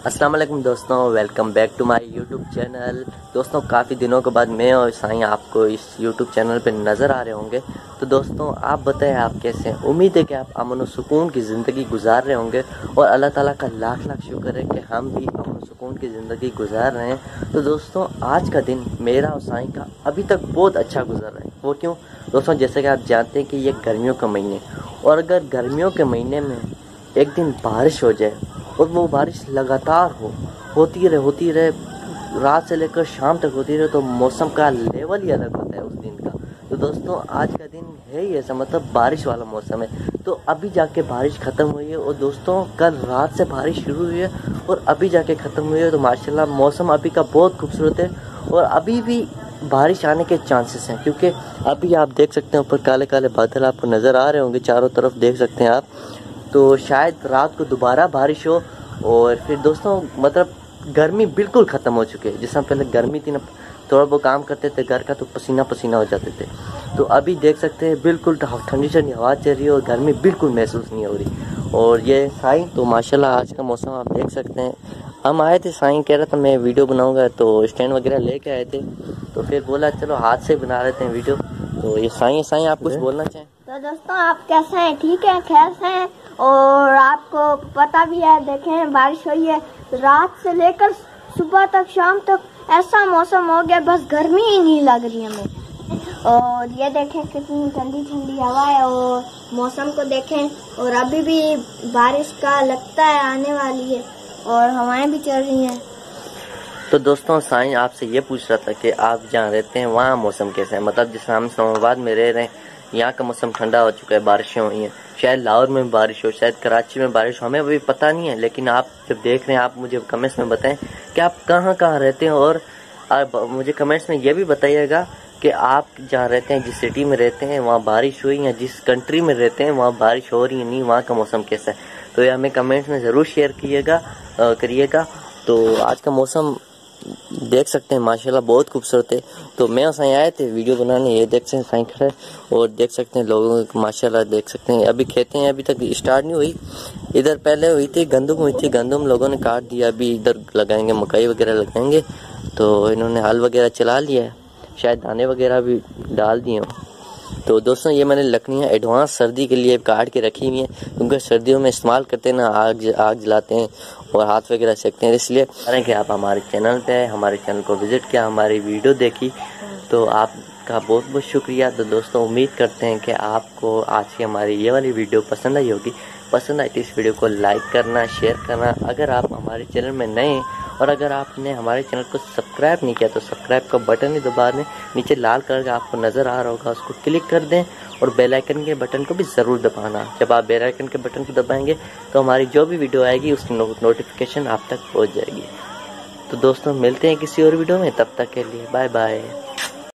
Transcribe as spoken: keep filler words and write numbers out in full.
अस्सलाम वालेकुम दोस्तों, welcome back to my YouTube channel. दोस्तों काफ़ी दिनों के बाद मैं और साईं आपको इस यूट्यूब चैनल पे नज़र आ रहे होंगे। तो दोस्तों आप बताएं आप कैसे हैं। उम्मीद है कि आप अमन और सुकून की ज़िंदगी गुजार रहे होंगे और अल्लाह ताला का लाख लाख शुक्र है कि हम भी अमन और सुकून की ज़िंदगी गुजार रहे हैं। तो दोस्तों आज का दिन मेरा और साईं का अभी तक बहुत अच्छा गुजर रहा है। वो क्यों दोस्तों, जैसे कि आप जानते हैं कि ये गर्मियों के महीने, और अगर गर्मियों के महीने में एक दिन बारिश हो जाए और वो बारिश लगातार हो होती रहे होती रहे रात से लेकर शाम तक होती रहे, तो मौसम का लेवल ही अलग होता है उस दिन का। तो दोस्तों आज का दिन है ही ऐसा, मतलब बारिश वाला मौसम है। तो अभी जाके बारिश ख़त्म हुई है और दोस्तों कल रात से बारिश शुरू हुई है और अभी जाके ख़त्म हुई है। तो माशाल्लाह मौसम अभी का बहुत खूबसूरत है और अभी भी बारिश आने के चांसेस हैं, क्योंकि अभी आप देख सकते हैं ऊपर काले काले बादल आपको नज़र आ रहे होंगे, चारों तरफ देख सकते हैं आप। तो शायद रात को दोबारा बारिश हो और फिर दोस्तों मतलब गर्मी बिल्कुल ख़त्म हो चुकी है। जिस तरह पहले गर्मी थी ना, थोड़ा बहुत काम करते थे घर का तो पसीना पसीना हो जाते थे, तो अभी देख सकते हैं बिल्कुल ठंडी ठंडी हवा चल रही है और गर्मी बिल्कुल महसूस नहीं हो रही। और ये साईं तो माशाल्लाह आज का मौसम आप देख सकते हैं। हम आए थे, साईं कह रहा था मैं वीडियो बनाऊंगा, तो स्टैंड वगैरह लेके आए थे, तो फिर बोला चलो हाथ से बना लेते हैं वीडियो। तो ये साईं साईं आप कुछ बोलना चाहें? तो दोस्तों आप कैसे हैं? ठीक है, खैर से हैं। और आपको पता भी है, देखें बारिश हुई है रात से लेकर सुबह तक शाम तक, ऐसा मौसम हो गया बस गर्मी ही नहीं लग रही हमें। और ये देखें कितनी ठंडी ठंडी हवा है और मौसम को देखें, और अभी भी बारिश का लगता है आने वाली है और हवाएं भी चल रही हैं। तो दोस्तों साईं आपसे ये पूछ रहा था कि आप जहाँ रहते हैं वहाँ मौसम कैसा है। मतलब जिस हम इस्लामाबाद में रह रहे हैं, यहाँ का मौसम ठंडा हो चुका है, बारिशें हुई हैं। शायद लाहौर में बारिश हो, शायद कराची में बारिश हो, हमें अभी पता नहीं है। लेकिन आप जब देख रहे हैं आप मुझे कमेंट्स में बताएं कि आप कहाँ कहाँ रहते हैं, और आप मुझे कमेंट्स में ये भी बताइएगा कि आप जहाँ रहते हैं, जिस सिटी में रहते हैं वहाँ बारिश हुई, या जिस कंट्री में रहते हैं वहाँ बारिश हो रही है नहीं, वहाँ का मौसम कैसा है। तो ये हमें कमेंट्स में ज़रूर शेयर कीजिएगा करिएगा। तो आज का मौसम देख सकते हैं माशाल्लाह बहुत खूबसूरत है। तो मैं और साईं आए थे वीडियो बनाने, ये देख सकते हैं साईं खड़ा है और देख सकते हैं लोगों को माशाल्लाह देख सकते हैं। अभी खेते हैं अभी तक स्टार्ट नहीं हुई, इधर पहले हुई थी गंदम हुई थी, गंदम लोगों ने काट दिया, अभी इधर लगाएंगे मकई वगैरह लगाएंगे। तो इन्होंने हल वगैरह चला लिया है, शायद दाने वगैरह भी डाल दिए हों। तो दोस्तों ये मैंने लकड़ियाँ एडवांस सर्दी के लिए काट के रखी हुई हैं, क्योंकि सर्दियों में इस्तेमाल करते हैं ना, आग आग जलाते हैं और हाथ वगैरह सेकते हैं। इसलिए करें कि आप हमारे चैनल पे आए, हमारे चैनल को विज़िट किया, हमारी वीडियो देखी, तो आपका बहुत बहुत शुक्रिया। तो दोस्तों उम्मीद करते हैं कि आपको आज की हमारी ये वाली वीडियो पसंद आई होगी। पसंद आई तो इस वीडियो को लाइक करना, शेयर करना। अगर आप हमारे चैनल में नए हैं और अगर आपने हमारे चैनल को सब्सक्राइब नहीं किया तो सब्सक्राइब का बटन ही दबा दें, नीचे लाल कलर का आपको नज़र आ रहा होगा, उसको क्लिक कर दें और बेल आइकन के बटन को भी ज़रूर दबाना। जब आप बेल आइकन के बटन को दबाएंगे तो हमारी जो भी वीडियो आएगी उसकी नोटिफिकेशन आप तक पहुंच जाएगी। तो दोस्तों मिलते हैं किसी और वीडियो में, तब तक के लिए बाय बाय।